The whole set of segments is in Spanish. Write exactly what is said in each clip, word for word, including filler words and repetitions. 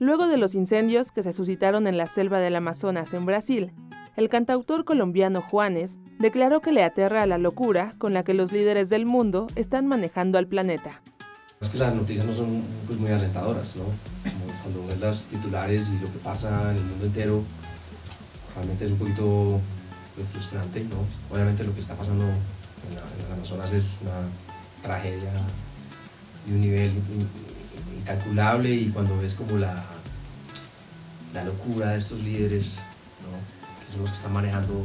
Luego de los incendios que se suscitaron en la selva del Amazonas en Brasil, el cantautor colombiano Juanes declaró que le aterra la locura con la que los líderes del mundo están manejando al planeta. Es que las noticias no son pues, muy alentadoras, ¿no? Como cuando ves las titulares y lo que pasa en el mundo entero, realmente es un poquito muy frustrante, ¿no? Obviamente lo que está pasando en, la, en las Amazonas es una tragedia de un nivel incalculable, y cuando ves como la, la locura de estos líderes, ¿no? Que son los que están manejando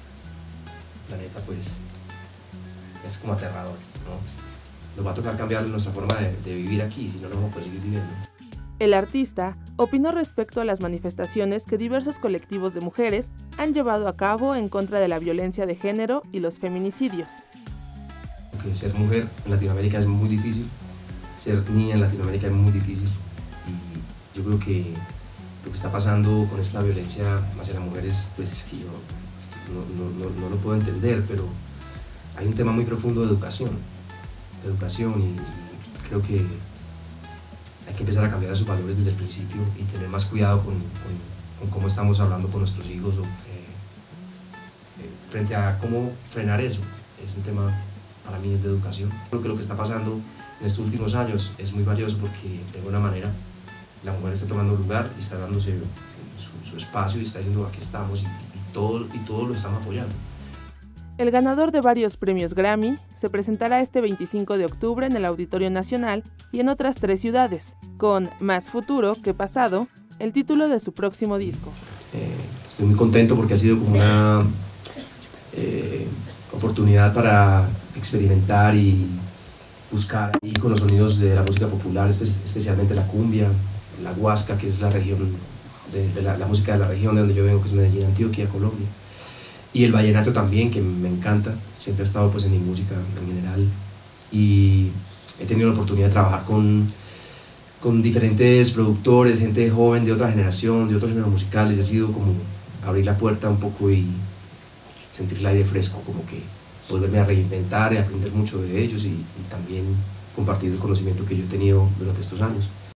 el planeta, pues es como aterrador, ¿no? Nos va a tocar cambiar nuestra forma de, de vivir aquí, si no, no vamos a poder seguir viviendo. El artista opinó respecto a las manifestaciones que diversos colectivos de mujeres han llevado a cabo en contra de la violencia de género y los feminicidios. Porque ser mujer en Latinoamérica es muy difícil, ser niña en Latinoamérica es muy difícil, y yo creo que lo que está pasando con esta violencia hacia las mujeres, pues es que yo no, no, no, no lo puedo entender, pero hay un tema muy profundo de educación. de educación y, y creo que hay que empezar a cambiar esos valores desde el principio y tener más cuidado con, con, con cómo estamos hablando con nuestros hijos, o, eh, eh, frente a cómo frenar eso. Es un tema, para mí, es de educación. Creo que lo que está pasando en estos últimos años es muy valioso porque de alguna manera la mujer está tomando lugar y está dándose su, su espacio y está diciendo aquí estamos, y, y, todo, y todos lo estamos apoyando. El ganador de varios premios Grammy se presentará este veinticinco de octubre en el Auditorio Nacional y en otras tres ciudades, con Más futuro que pasado, el título de su próximo disco. Eh, estoy muy contento porque ha sido como una eh, oportunidad para experimentar y buscar ahí con los sonidos de la música popular, especialmente la cumbia, la huasca, que es la región de, de la, la música de la región de donde yo vengo, que es Medellín, Antioquia, Colombia. Y el vallenato también, que me encanta, siempre ha estado pues en mi música en general, y he tenido la oportunidad de trabajar con, con diferentes productores, gente joven de otra generación, de otros géneros musicales, y ha sido como abrir la puerta un poco y sentir el aire fresco, como que volverme a reinventar y aprender mucho de ellos, y, y también compartir el conocimiento que yo he tenido durante estos años.